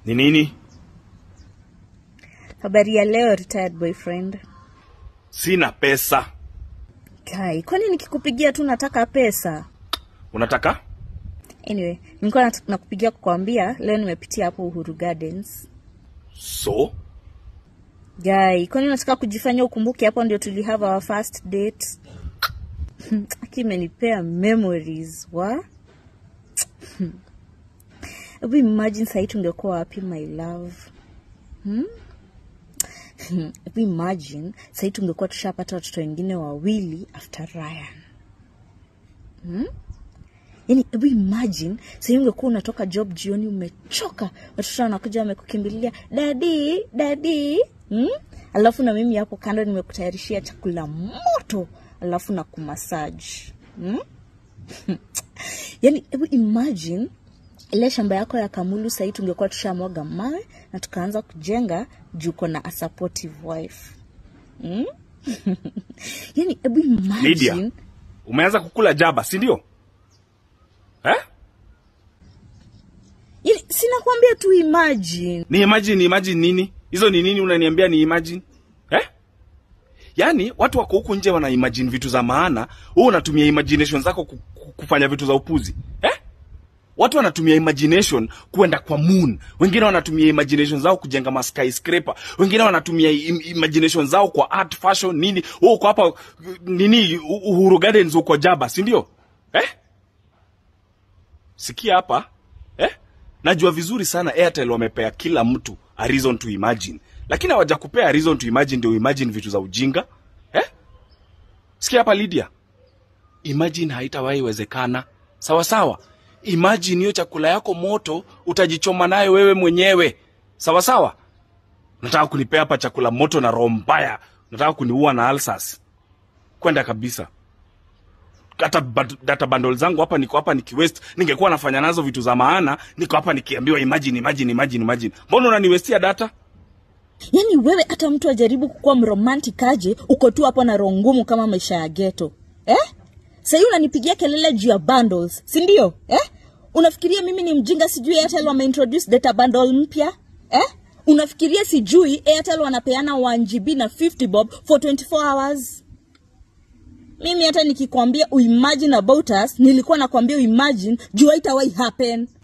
Ni nini? Habari ya leo, retired boyfriend. Sina pesa. Kai, kwani nikikupigia tu nataka pesa? Unataka? Anyway, nilikuwa nakupigia kukuambia leo nimepitia hapo Uhuru Gardens. So? Guy, kwani unataka kujifanya ukumbuke hapo ndio tulihave our first date? Akimenipea memories, wa? Ebu imagine sasa tungekuwa wapi my love. Ebu imagine sasa tungekuwa tushapata watoto wengine wawili after Ryan. Yaani ebu imagine sasa ungekuwa unatoka job jioni umechoka, watoto wanakuja wamekukimbilia, daddy. Alafu na mimi hapo kando nimekutayarishia chakula moto, alafu na kumassage. Yaani ebu imagine ile shamba yako ya Kamulu sasa tungekuwa tushamwaga mawe na tukaanza kujenga juu kuna a supportive wife. Yaani ebu imagine Lydia, umeanza kukula jaba, si ndio? Yaani sina kuambia tu imagine. Ni imagine nini? Hizo ni nini unaniambia ni imagine? Yaani watu wako huku nje wana imagine vitu za maana, wewe unatumia imagination zako kufanya vitu za upuzi. Watu wanatumia imagination kuenda kwa moon, wengine wanatumia imagination zao kujenga ma skyscraper, wengine wanatumia imagination zao kwa art, fashion, nini. Wewe uko hapa nini Uhuru Gardens uko jaba, si ndio? Sikia hapa, najua vizuri sana Airtel wamepea kila mtu a reason to imagine. Lakini hawajakupea reason to imagine ndio imagine vitu za ujinga. Sikia hapa Lydia. Imagine haitawahi wezekana. Sawa sawa. Imagine hiyo chakula yako moto utajichoma nayo wewe mwenyewe. Sawa sawa. Unataka kunipea hapa chakula moto na roho mbaya. Unataka kuniua na ulcers. Kwenda kabisa. Hata data bundles zangu hapa niko hapa nikiwaste, ningekuwa nafanya nazo vitu za maana, niko hapa nikiambiwa imagine. Mbona unaniwestia data? Yaani wewe hata mtu ajaribu kukuwa mromantic aje, uko tu hapo na roho ngumu kama maisha ya ghetto. Sasa unanipigia kelele juu ya bundles, si ndio? Unafikiria mimi ni mjinga sijui Airtel wameintroduce data bundle mpya? Unafikiria sijui Airtel wanapeana 1GB na 50 bob for 24 hours? Mimi hata nikikwambia uimagine about us, nilikuwa nakwambia uimagine juu haitawahi happen.